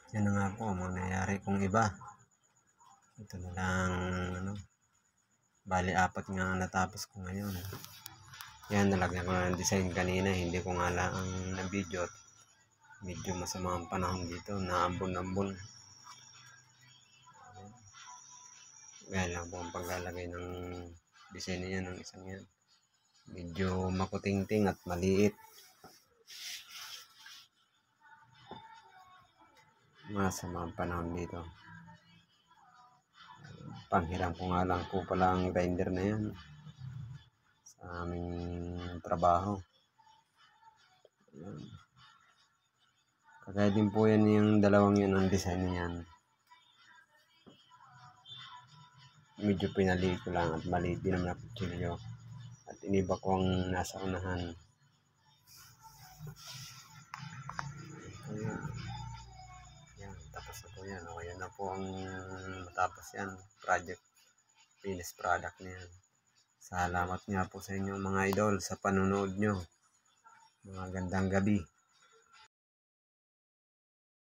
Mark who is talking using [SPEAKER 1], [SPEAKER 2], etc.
[SPEAKER 1] Yan na nga po ang mangyayari kung iba. Ito na lang, bali 4 nga natapos ko ngayon. Yan, nalagyan ko na ng design kanina, hindi ko nga lang na video. Medyo masama ang panahon dito, naambon-ambon. Gaya lang po ang paglalagay ng design niya ng isang yan. Medyo makutingting at maliit. Masama ang panahon dito. Panghiram ko nga lang po pala ang grinder na yan sa aming trabaho. Kagaya din po yan yung dalawang yun ang design niyan. Medyo pinaliit ko lang at maliit din naman ang kutsilyo. At iniba ko ang nasa unahan. Yan, tapos na po yan. Okay, yan na po ang matapos yan. Project, finished product niyan. Salamat nga po sa inyo mga idol sa panonood nyo. Mga gandang gabi.